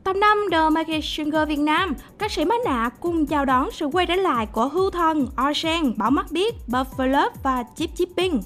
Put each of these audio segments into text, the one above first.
Tập 5 The Magic Singer Việt Nam, ca sĩ Mắt Nạ cùng chào đón sự quay trở lại của Hưu Thần, Ocean, Bảo Mắt Biết, Buffalo và Chip Chipping.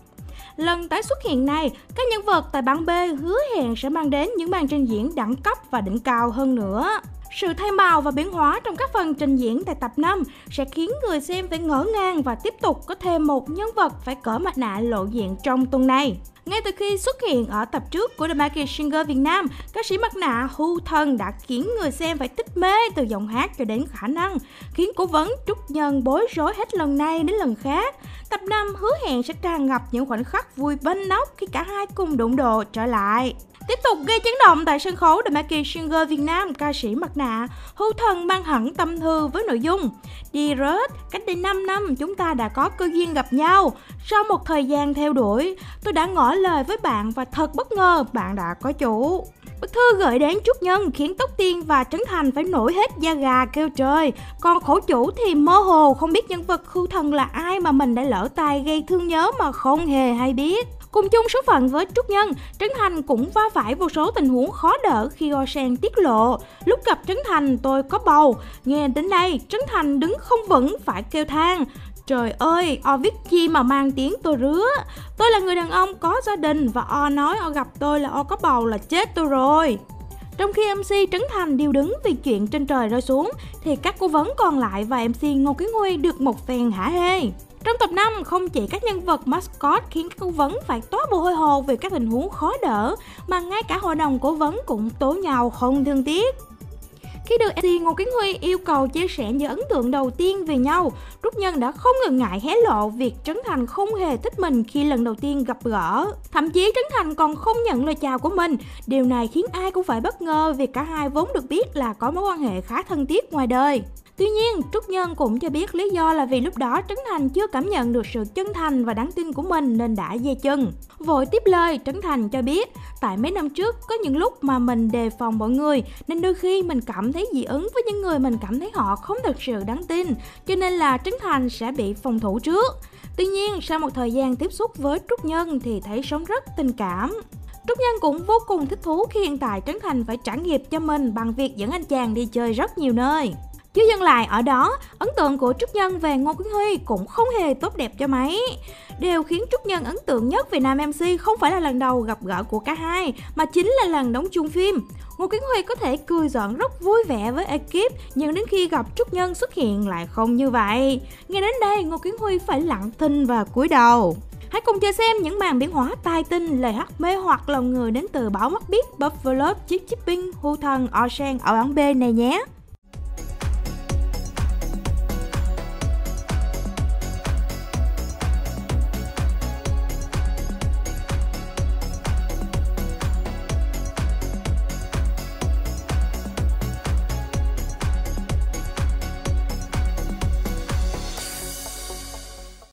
Lần tái xuất hiện này, các nhân vật tại bảng B hứa hẹn sẽ mang đến những màn trình diễn đẳng cấp và đỉnh cao hơn nữa. Sự thay màu và biến hóa trong các phần trình diễn tại tập 5 sẽ khiến người xem phải ngỡ ngàng và tiếp tục có thêm một nhân vật phải cởi mặt nạ lộ diện trong tuần này. Ngay từ khi xuất hiện ở tập trước của The Magic Singer Việt Nam, ca sĩ Mắt Nạ Hưu Thần đã khiến người xem phải tích mê từ giọng hát cho đến khả năng, khiến cố vấn Trúc Nhân bối rối hết lần này đến lần khác. Tập 5 hứa hẹn sẽ tràn ngập những khoảnh khắc vui bênh nóc khi cả hai cùng đụng độ trở lại. Tiếp tục gây chấn động tại sân khấu The Magic Singer Việt Nam, ca sĩ Mắt Nạ Hưu Thần mang hẳn tâm thư với nội dung: Đi rớt, cách đây 5 năm chúng ta đã có cơ duyên gặp nhau. Sau một thời gian theo đuổi, tôi đã ngỏ lời với bạn và thật bất ngờ bạn đã có chủ. Bức thư gửi đến Trúc Nhân khiến Tóc Tiên và Trấn Thành phải nổi hết da gà kêu trời. Còn khổ chủ thì mơ hồ không biết nhân vật Hưu Thần là ai mà mình đã lỡ tay gây thương nhớ mà không hề hay biết. Cùng chung số phận với Trúc Nhân, Trấn Thành cũng va phải vô số tình huống khó đỡ khi Ocean tiết lộ: lúc gặp Trấn Thành tôi có bầu. Nghe đến đây, Trấn Thành đứng không vững phải kêu than: trời ơi, o viết chi mà mang tiếng tôi rứa. Tôi là người đàn ông có gia đình và o nói o gặp tôi là o có bầu là chết tôi rồi. Trong khi MC Trấn Thành điêu đứng vì chuyện trên trời rơi xuống, thì các cố vấn còn lại và MC Ngô Kiến Huy được một phen hả hê. Trong tập 5, không chỉ các nhân vật mascot khiến các cố vấn phải toát mồ hôi hột về các tình huống khó đỡ, mà ngay cả hội đồng cố vấn cũng tố nhau không thương tiếc. Khi được MC Ngô Kiến Huy yêu cầu chia sẻ những ấn tượng đầu tiên về nhau, Trúc Nhân đã không ngần ngại hé lộ việc Trấn Thành không hề thích mình khi lần đầu tiên gặp gỡ. Thậm chí Trấn Thành còn không nhận lời chào của mình. Điều này khiến ai cũng phải bất ngờ vì cả hai vốn được biết là có mối quan hệ khá thân thiết ngoài đời. Tuy nhiên, Trúc Nhân cũng cho biết lý do là vì lúc đó Trấn Thành chưa cảm nhận được sự chân thành và đáng tin của mình nên đã dè chừng. Vội tiếp lời, Trấn Thành cho biết: tại mấy năm trước có những lúc mà mình đề phòng mọi người nên đôi khi mình cảm thấy dị ứng với những người mình cảm thấy họ không thực sự đáng tin, cho nên là Trấn Thành sẽ bị phòng thủ trước. Tuy nhiên, sau một thời gian tiếp xúc với Trúc Nhân thì thấy sống rất tình cảm. Trúc Nhân cũng vô cùng thích thú khi hiện tại Trấn Thành phải trả nghiệp cho mình bằng việc dẫn anh chàng đi chơi rất nhiều nơi. Chứ dừng lại ở đó, ấn tượng của Trúc Nhân về Ngô Kiến Huy cũng không hề tốt đẹp cho mấy. Điều khiến Trúc Nhân ấn tượng nhất về nam MC không phải là lần đầu gặp gỡ của cả hai, mà chính là lần đóng chung phim. Ngô Kiến Huy có thể cười giỡn rất vui vẻ với ekip, nhưng đến khi gặp Trúc Nhân xuất hiện lại không như vậy. Nghe đến đây, Ngô Kiến Huy phải lặng thinh và cúi đầu. Hãy cùng chờ xem những màn biến hóa tài tinh, lời hát mê hoặc lòng người đến từ Bảo Mắt Biết, Buffalo, Chip Chipping, Hưu Thần, Ocean ở bảng B này nhé.